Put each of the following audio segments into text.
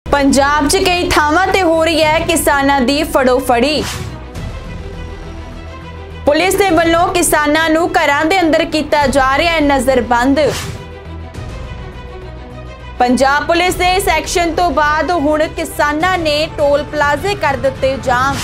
पंजाब 'च कई थावां ते हो रही है किसानां दी फड़ोफड़ी। पुलिस दे वल्लों किसानां नूं घरां दे अंदर कीता जा रहा है नज़रबंद। पंजाब पुलिस दे इस एक्शन तो बाद हुण किसानां ने टोल प्लाजे कर दित्ते जाम।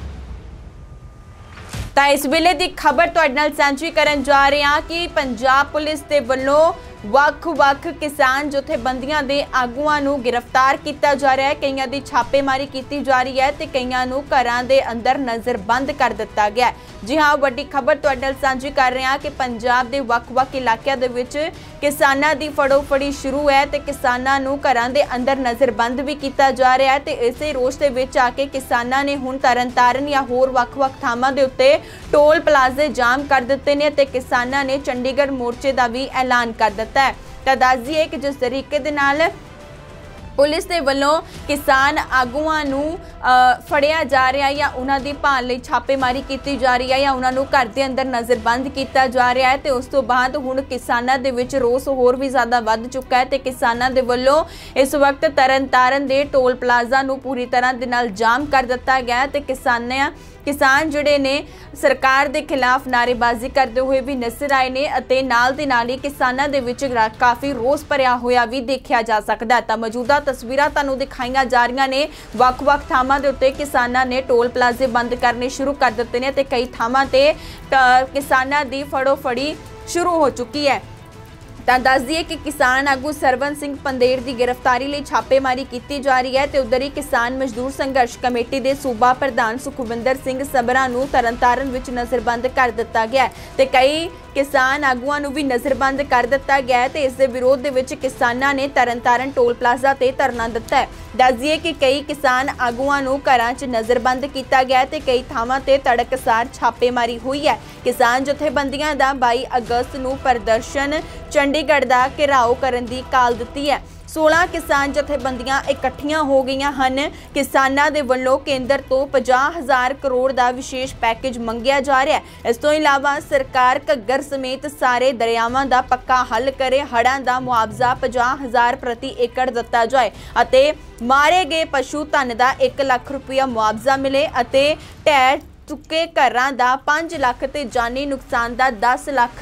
तां इस वेले दी खबर तुहाडे नाल सांझी करन जा रहे हां कि पंजाब पुलिस दे वल्लों ਵੱਖ-ਵੱਖ किसान जथेबंदियां दे आगूआं नूं गिरफ्तार किया जा रहा है, कईयां दी छापेमारी की जा रही है ते कईयां नूं घरां दे अंदर नज़रबंद कर दिता गया है। जी हाँ, वड्डी खबर तुहाडे नाल सांझी कर रहे हैं कि पंजाब दे ਵੱਖ-ਵੱਖ इलाकिਆਂ दे विच किसानां दी फड़ोफड़ी शुरू है ते किसानां नूं घरां दे अंदर नज़रबंद भी किया जा रहा है ते इसे रोष दे विच आके किसानां ने हुण तरनतारन या होर ਵੱਖ-ਵੱਖ ਥਾਵਾਂ ਦੇ ਉੱਤੇ टोल प्लाजे जाम कर दिते ने ते किसानां ने चंडीगढ़ मोर्चे का भी ऐलान कर दिता है। तो दस दईए कि जिस तरीके दे नाल पुलिस के वलों किसान आगूआं नूं फड़िया जा रहा है या उन्हां दी भाल लई छापेमारी की जा रही है या उन्हां नूं घर दे अंदर नज़रबंद किया जा रहा है, तो उस तो बाद हुण किसानां दे विच रोस होर भी ज़्यादा वध चुका है। तो किसानां दे वलों इस वक्त तरनतारन दे टोल प्लाजा नूं पूरी तरह दे नाल जाम कर दिता गया है। तो किसान जिहड़े ने सरकार के खिलाफ नारेबाजी करते हुए भी नजर आए ने अते नाल दे नाल ही किसानां दे विच काफ़ी रोस भरिया होया भी देखा जा सकता है। तो मौजूदा तस्वीरां तुहानूं दिखाईआं जा रही ने, ਵੱਖ-ਵੱਖ ਥਾਵਾਂ ਦੇ उत्ते किसानां ने टोल प्लाजे बंद करने शुरू कर दिते ने ते कई ਥਾਵਾਂ ते किसानां दी फड़ोफड़ी शुरू हो चुकी है। तो दस दिए कि किसान आगू सरवन सिंह पंदेर की गिरफ्तारी लिए छापेमारी की जा रही है। तो उधर ही किसान मजदूर संघर्ष कमेटी के सूबा प्रधान सुखविंदर सिंह सबरा नूं तरनतारन विच नज़रबंद कर दिता गया है। तो कई किसान आगूआं नूं भी नज़रबंद कर दिता गया है। तो इस दे विरोध दे विच किसानां ने तरनतारन टोल प्लाजा ते धरना दिता है। दस दिए कि कई किसान आगूआं नूं घरां च नज़रबंद किया गया है ते कई थावां ते तड़कसार छापेमारी हुई है। किसान जथेबंदियां दा 22 अगस्त नूं प्रदर्शन चंडीगढ़ दा घेराव करन दी काल दित्ती है। 16 किसान जथेबंदियां इकट्ठियां हो गईयां हन। किसानां दे वल्लों केंद्र तो 50,000 करोड़ का विशेष पैकेज मंगिया जा रहा है। इस तो इलावा सरकार घग्गर समेत सारे दरियावां का पक्का हल करे, हड़ां का मुआवजा 50,000 प्रति एकड़ दिता जाए अते मारे गए पशु धन का 1 लाख रुपया मुआवजा मिले अते ढह चुके घरां का 5 लाख ते जानी नुकसान का 10 लाख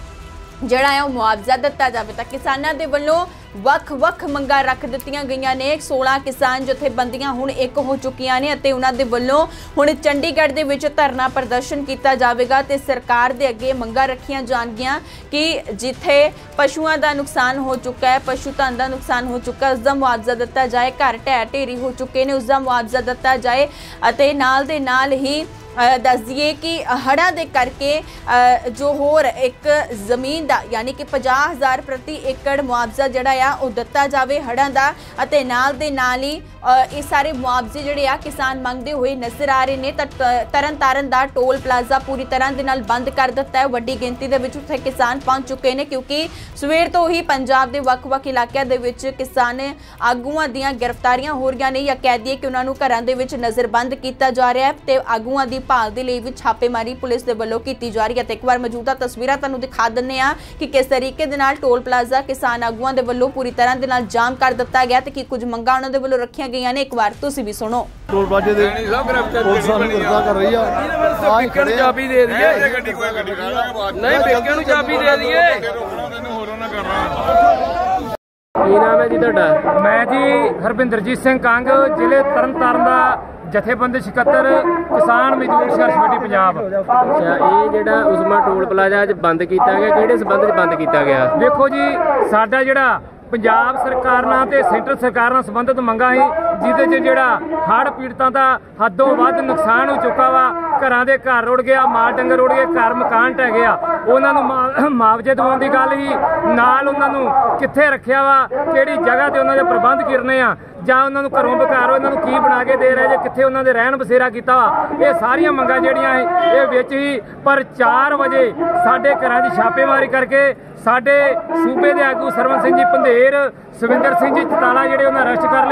जिहड़ा है मुआवजा दिता जाए। तो किसानां दे वल्लों ਵੱਖ-ਵੱਖ मंगां रख दित्तियां गईयां ने। 16 किसान जथेबंदियां हुण एक हो चुकियां ने अते उन्हां दे वल्लों हुण चंडीगढ़ दे विच धरना प्रदर्शन किया जाएगा ते सरकार दे अगे मंगां रखियां जाणगियां कि जिथे पशुआं दा नुकसान हो चुका है, पशु धन का नुकसान हो चुका है, उसका मुआवजा दिता जाए। घर ढह ढेरी हो चुके हैं, उसका मुआवजा दिता जाए अते नाल दे नाल ही दस दिए कि हड़ां दे करके जो होर एक जमीन का यानी कि 50,000 प्रति एकड़ मुआवजा जिहड़ा आ वो दिता जाए हड़ां दा अते नाल दे नाल ही ये सारे मुआवजे जिहड़े आ किसान मंगते हुए नजर आ रहे हैं। तरनतारन दा टोल प्लाजा पूरी तरह दे नाल बंद कर दिता है। वड्डी गिनती दे विच उत्थे किसान पहुंच चुके हैं क्योंकि सवेर तो ही पंजाब के ਵੱਖ-ਵੱਖ इलाकों दे विच किसान आगूआं दीआं गिरफ्तारियां हो रही ने या कह दिए कि उन्होंने घरां दे विच नज़रबंद किया जा रहा है ते आगूआं दी भाल दे लई भी छापेमारी पुलिस दे वल्लों की जा रही है। तो एक बार मौजूदा तस्वीरां तुहानूं दिखा दिंदे आ कि किस तरीके दे नाल टोल प्लाजा किसान आगूआं दे वल्लों पूरी तरह दे नाल जाम कर दिता गया ते कि कुछ मंगां उन्हां दे वल्लों रखियां गईयां ने। एक बार तुसीं भी सुणो। टोल प्लाजे दे पुलिस सानूं गिरफ्तार कर रही है। आज खड़े चाबी दे दईए, नहीं बेके नूं चाबी दे दईए। ਕੀ ਨਾਮ ਹੈ ਜੀ ਤੁਹਾਡਾ? ਮੈਂ ਜੀ ਹਰਵਿੰਦਰਜੀਤ ਸਿੰਘ ਕੰਗ, ਜ਼ਿਲ੍ਹੇ ਤਰਨਤਾਰਨ ਦਾ ਜਥੇਬੰਦੀ ਸਕੱਤਰ ਕਿਸਾਨ ਮਜ਼ਦੂਰ ਸੰਘਰਸ਼ ਕਮੇਟੀ ਪੰਜਾਬ। ਅੱਛਾ, ਇਹ ਜਿਹੜਾ ਉਸਮਾ ਟੋਲ ਪਲਾਜ਼ਾ ਅੱਜ ਬੰਦ ਕੀਤਾ ਗਿਆ, ਕਿਹੜੇ ਸਬੰਧ 'ਚ ਬੰਦ ਕੀਤਾ ਗਿਆ? ਦੇਖੋ ਜੀ, ਸਾਡਾ ਜਿਹੜਾ ਪੰਜਾਬ ਸਰਕਾਰ ਨਾਲ ਤੇ ਸੈਂਟਰ ਸਰਕਾਰ ਨਾਲ ਸੰਬੰਧਿਤ ਮੰਗਾਂ ਸੀ ਜਿਹਦੇ 'ਚ ਜਿਹੜਾ ਹੜ੍ਹ ਪੀੜਤਾਂ ਦਾ ਹੱਦੋਂ ਵੱਧ ਨੁਕਸਾਨ ਹੋ ਚੁੱਕਾ ਵਾ। ਘਰਾਂ ਦੇ ਘਰ ਰੁੜ ਗਿਆ, ਮਾਲ ਡੰਗਰ ਰੁੜ ਗਏ, ਘਰ ਮਕਾਨ ਢਹਿ ਗਿਆ। ਉਹਨਾਂ ਨੂੰ ਮੁਆਵਜ਼ੇ ਦਿਵਾਉਣ ਦੀ ਗੱਲ ਹੀ ਨਾਲ ਉਹਨਾਂ ਨੂੰ ਕਿੱਥੇ ਰੱਖਿਆ ਵਾ, ਕਿਹੜੀ ਜਗ੍ਹਾ ਤੇ ਉਹਨਾਂ ਦੇ ਪ੍ਰਬੰਧ ਕਰਨੇ ਆ ਜਾਂ ਉਹਨਾਂ ਨੂੰ ਘਰੋਂ ਬਕਾਰੋ ਇਹਨਾਂ ਨੂੰ ਕੀ ਬਣਾ ਕੇ ਦੇ ਰਹੇ ਜੇ, ਕਿੱਥੇ ਉਹਨਾਂ ਦੇ ਰਹਿਣ ਬਸੇਰਾ ਕੀਤਾ ਵਾ। ਇਹ ਸਾਰੀਆਂ ਮੰਗਾਂ ਜਿਹੜੀਆਂ ਇਹ ਵਿੱਚ ਹੀ ਪਰ 4 ਵਜੇ ਸਾਡੇ ਘਰਾਂ ਦੀ ਛਾਪੇਮਾਰੀ ਕਰਕੇ ਸਾਡੇ सूबे के आगू सरवन सिंह जी पंधेर, सुविंदर सिंह जी चताला जिहड़े उन्हें अरेस्ट कर लिया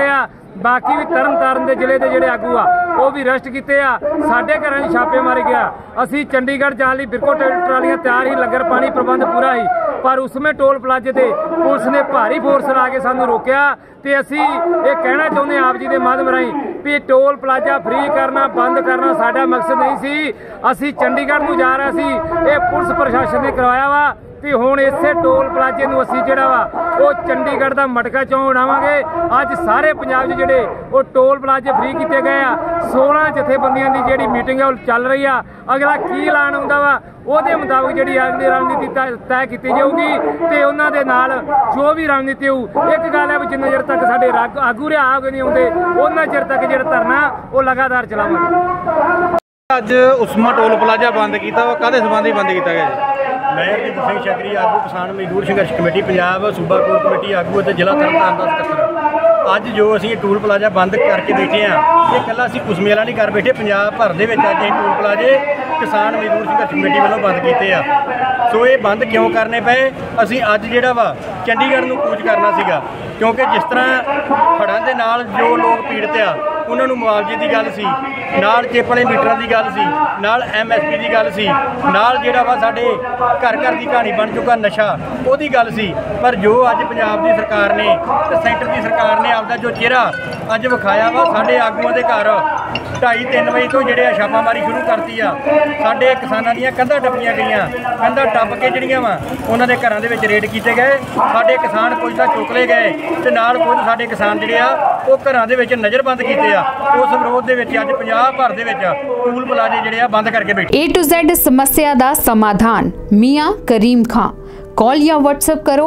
बाकी भी तरन ताਰਨ ਦੇ ਜ਼ਿਲ੍ਹੇ ਦੇ ਜਿਹੜੇ ਆਗੂ ਆ ਉਹ ਵੀ ਅਰੈਸਟ ਕੀਤੇ ਆ। ਸਾਡੇ ਘਰਾਂ 'ਚ ਛਾਪੇ ਮਾਰੇ ਗਿਆ। ਅਸੀਂ ਚੰਡੀਗੜ੍ਹ ਜਾਣ ਲਈ ਬਿਰਕੋ ਟਰਾਲੀਆਂ ਤਿਆਰ ਹੀ, ਲੰਗਰ ਪਾਣੀ ਪ੍ਰਬੰਧ ਪੂਰਾ ਹੀ, पर उसमें टोल प्लाजे ते पुलिस ने भारी फोर्स ला के सानू रोकया। ते असी ये कहना चाहुंदे आप जी के माध्यम राही भी टोल प्लाजा फ्री करना बंद करना साडा मकसद नहीं सी। असी चंडीगढ़ नूं जा रहे सी, ये पुलिस प्रशासन ने करवाया वा ते हुण इसे टोल प्लाजे नूं असी जिहड़ा वा वो चंडीगढ़ दा मटका चौं बनावांगे। अज सारे पंजाब 'च जिहड़े वो टोल प्लाजे फ्री कीते गए आ। 16 जथेबंदियां दी जिहड़ी मीटिंग है वो चल रही आ। अगला की ऐलान आउंदा वा ਉਹਦੇ ਮੁਤਾਬਕ ਜਿਹੜੀ ਅਗਲੀ ਰਣਨੀਤੀ ਤੈਅ ਕੀਤੀ ਜਾਊਗੀ ਤੇ ਉਹਨਾਂ ਦੇ ਨਾਲ ਜੋ ਵੀ ਰਣਨੀਤੀ ਹੋਊ। ਇੱਕ ਗੱਲ ਹੈ ਵੀ ਜਿੰਨਾ ਚਿਰ ਤੱਕ ਸਾਡੇ ਆਗੂ ਰਿਹਾ ਆ ਕੇ ਨਹੀਂ ਆਉਂਦੇ ਉਹਨਾਂ ਚਿਰ ਤੱਕ ਜਿਹੜਾ ਧਰਨਾ ਉਹ ਲਗਾਤਾਰ ਚਲਾਵਾਂਗੇ। ਅੱਜ ਉਸਮਾ ਟੋਲ ਪਲਾਜ਼ਾ ਬੰਦ ਕੀਤਾ ਵਾ, ਕਾਹਦੇ ਸੰਬੰਧੀ ਬੰਦ ਕੀਤਾ ਗਿਆ ਜੀ? ਮੈਂ ਹਰਜਿੰਦਰ ਸਿੰਘ ਸ਼ਕਰੀ, ਆਗੂ ਕਿਸਾਨ ਮਜ਼ਦੂਰ ਸੰਘਰਸ਼ ਕਮੇਟੀ ਪੰਜਾਬ, ਸੂਬਾ ਕੋਰ ਕਮੇਟੀ ਆਗੂ ਅਤੇ ਜ਼ਿਲ੍ਹਾ ਤਰਨਤਾਰਨ ਦਾ ਸਕੱਤਰ। ਅੱਜ ਜੋ ਅਸੀਂ ਟੋਲ ਪਲਾਜ਼ਾ ਬੰਦ ਕਰਕੇ ਬੈਠੇ ਹਾਂ, ਇਹ ਇਕੱਲਾ ਅਸੀਂ ਕੁਸਮੇ ਵਾਲਾ ਨਹੀਂ ਕਰ ਬੈਠੇ, ਪੰਜਾਬ ਭਰ ਦੇ ਵਿੱਚ ਅੱਜ ਇਹ ਟੋਲ ਪਲਾਜ਼ੇ ਕਿਸਾਨ ਮਜ਼ਦੂਰ ਸੰਘਰਸ਼ ਕਮੇਟੀ ਵੱਲੋਂ ਬੰਦ ਕੀਤੇ ਆ। ਸੋ ਇਹ ਬੰਦ ਕਿਉਂ ਕਰਨੇ ਪਏ? ਅਸੀਂ ਅੱਜ ਜਿਹੜਾ ਵਾ ਚੰਡੀਗੜ੍ਹ ਨੂੰ ਕੂਚ ਕਰਨਾ ਸੀਗਾ, ਕਿਉਂਕਿ ਜਿਸ ਤਰ੍ਹਾਂ ਹੜ੍ਹਾਂ ਦੇ ਨਾਲ ਜੋ ਲੋਕ ਪੀੜਤ ਆ ਉਹਨਾਂ ਨੂੰ ਮੁਆਵਜ਼ੇ ਦੀ ਗੱਲ ਸੀ, ਨਾਲ ਚਿੱਪ ਵਾਲੇ ਮੀਟਰਾਂ ਦੀ ਗੱਲ ਸੀ, ਨਾਲ MSP ਦੀ ਗੱਲ ਸੀ, ਨਾਲ ਜਿਹੜਾ ਵਾ ਸਾਡੇ ਘਰ ਘਰ ਦੀ ਕਹਾਣੀ ਬਣ ਚੁੱਕਾ ਨਸ਼ਾ ਉਹਦੀ ਗੱਲ ਸੀ। ਪਰ ਜੋ ਅੱਜ ਪੰਜਾਬ ਦੀ ਸਰਕਾਰ ਨੇ ਤੇ ਸੈਂਟਰ ਦੀ ਸਰਕਾਰ ਨੇ ਆਪਦਾ ਜੋ ਚਿਹਰਾ ਅੱਜ ਵਿਖਾਇਆ ਵਾ, ਸਾਡੇ ਆਗੂਆਂ ਦੇ ਘਰ 2:30-3 ਵਜੇ ਤੋਂ ਜਿਹੜੇ ਆ ਛਾਪਾਮਾਰੀ ਸ਼ੁਰੂ ਕਰਤੀ ਆ। ਸਾਡੇ ਕਿਸਾਨਾਂ ਦੀਆਂ ਕੰਧਾਂ ਟੱਪੀਆਂ ਗਈਆਂ, ਕੰਧਾਂ ਟੱਪ ਕੇ ਜਿਹੜੀਆਂ ਵਾ ਉਹਨਾਂ ਦੇ ਘਰਾਂ ਦੇ ਵਿੱਚ ਰੇਡ ਕੀਤੇ ਗਏ। ਸਾਡੇ ਕਿਸਾਨ ਕੁਝ ਤਾਂ ਚੁੱਕ ਲਏ ਗਏ ਤੇ ਨਾਲ ਕੁਝ ਸਾਡੇ ਕਿਸਾਨ ਜਿਹੜੇ ਆ ਉਹ ਘਰਾਂ ਦੇ ਵਿੱਚ ਨਜ਼ਰਬੰਦ ਕੀਤੇ ਆ। ਉਸ ਵਿਰੋਧ ਦੇ ਵਿੱਚ ਅੱਜ ਪੰਜਾਬ ਭਰ ਦੇ ਵਿੱਚ ਟੋਲ ਪਲਾਜ਼ੇ ਜਿਹੜੇ ਆ ਬੰਦ ਕਰਕੇ ਬੈਠੇ। A to Z ਸਮੱਸਿਆ ਦਾ ਸਮਾਧਾਨ ਮਿਆਂ ਕਰੀਮ ਖਾਂ। कॉल या WhatsApp करो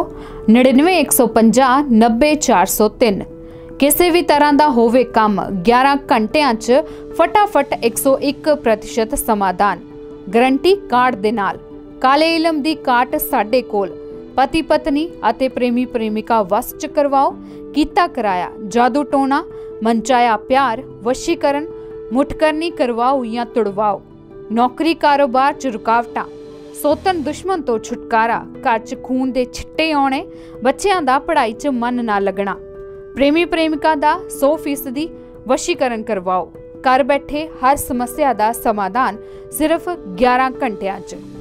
99 150 90 403। ਕਿਸੇ ਵੀ ਤਰ੍ਹਾਂ ਦਾ ਹੋਵੇ ਕੰਮ 11 ਘੰਟਿਆਂ 'ਚ ਫਟਾਫਟ 101% ਸਮਾਧਾਨ ਗਰੰਟੀ ਕਾਰਡ ਦੇ ਨਾਲ। ਕਾਲੇ ਇਲਮ ਦੀ ਕਾਟ ਸਾਡੇ ਕੋਲ। ਪਤੀ ਪਤਨੀ ਅਤੇ ਪ੍ਰੇਮੀ ਪ੍ਰੇਮਿਕਾ ਵਸ 'ਚ ਕਰਵਾਓ ਕੀਤਾ ਕਰਾਇਆ ਜਾਦੂ ਟੋਣਾ ਮਨਚਾਇਆ ਪਿਆਰ ਵਸ਼ੀਕਰਨ ਮੁਠਕਰਨੀ ਕਰਵਾਓ ਜਾਂ ਤੁੜਵਾਓ। ਨੌਕਰੀ ਕਾਰੋਬਾਰ 'ਚ ਰੁਕਾਵਟਾਂ ਸੋਤਨ ਦੁਸ਼ਮਣ ਤੋਂ ਛੁਟਕਾਰਾ ਘਰ 'ਚ ਖੂਨ ਦੇ ਛਿੱਟੇ ਆਉਣੇ ਬੱਚਿਆਂ ਦਾ ਪੜ੍ਹਾਈ 'ਚ ਮਨ ਨਾ ਲੱਗਣਾ ਪ੍ਰੇਮੀ ਪ੍ਰੇਮਿਕਾ ਦਾ 100% ਵਸ਼ੀਕਰਨ ਕਰਵਾਓ। ਘਰ ਬੈਠੇ ਹਰ ਸਮੱਸਿਆ ਦਾ ਸਮਾਧਾਨ ਸਿਰਫ 11 ਘੰਟਿਆਂ 'ਚ।